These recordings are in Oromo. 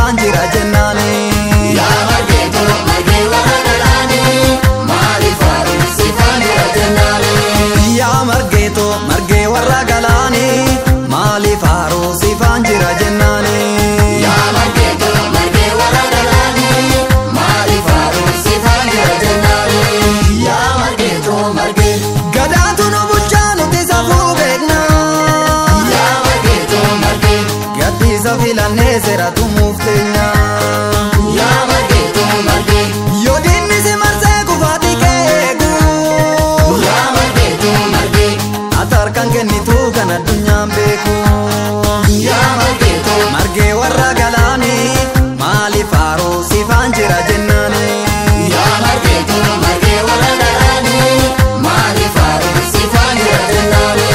sifaan jira jennaani. Yaa margeeto margee warra galaani maaliif faaruun sifaan jira jennaani. Yaa margeeto margee warra galaani maaliif faaruu sifaan jira jennaani. Yaa margeeto margee warra galaani maaliif faaruun sifaan jira jennaani. Yaa margeeto margee Gadaatu nu bulchaa nuti safuu beekna. yaa margeeto margee Gadhiisa filannee seera tumuuf teenya. yaa margeeto margee Yoo diinni si marsee kufaati keegu. yaa margeeto margee Ati harkaan kennitu kan addunyaan beeku. yaa margeeto Margee warra galaani maaliif faaruu sifaan jira jennaani. yaa margeeto margee warra galaani maaliif faaruun sifaan jira jennaani.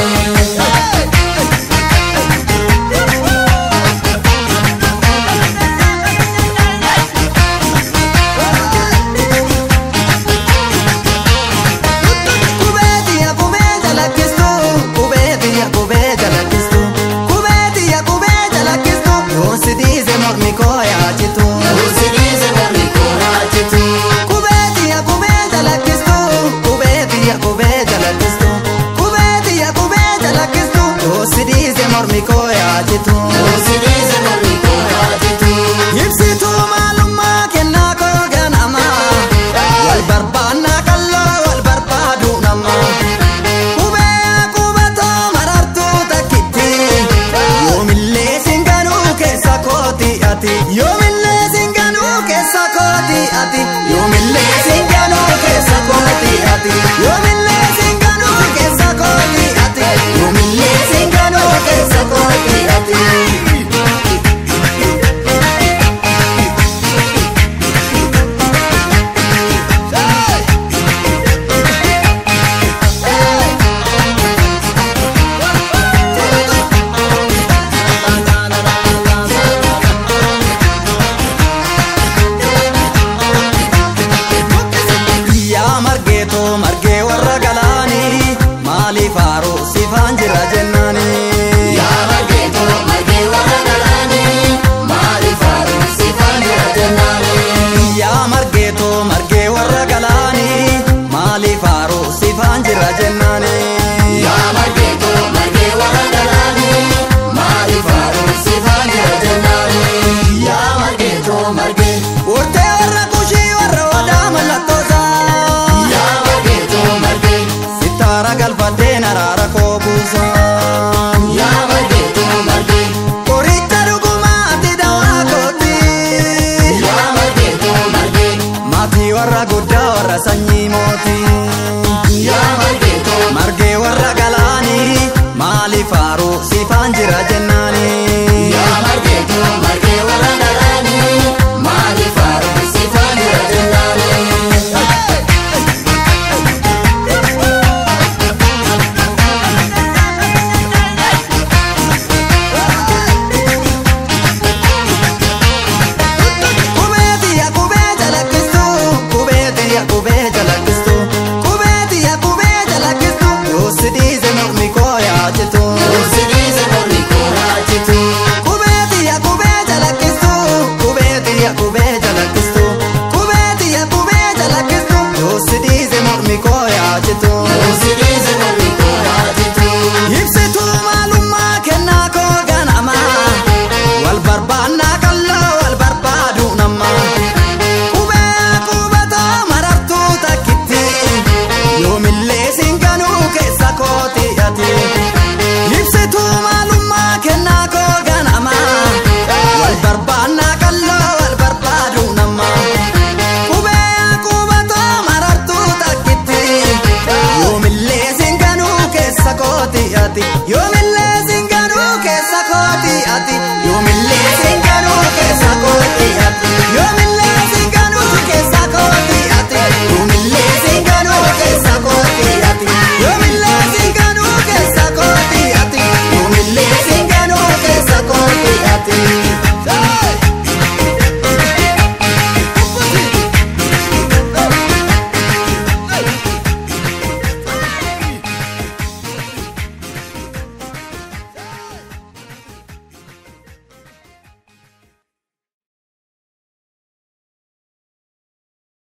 Kubeetiya kubee jalakkistu. Kubeetiya kubee jalakkistu. Kubeetiya kubee jalakkistu. Yoo si dhiise mormi koo yaachitu. Usidize mormi koo yaachitu. Kubeetiya kubee jalakkistu. Kubeetiya kubee jalakkistu. Kubeetiya kubee jalakkistu. Yoo si dhiise mormi koo yaachitu. Usidize mormi koo yaachitu. Ibsituu maalummaa kennaa koo ganama. Wal barbaannaa kalloo wal barbaadu nama. Kubee kubatoo marartuu takkitti. Yoomillee singanuu keessa kooti ati.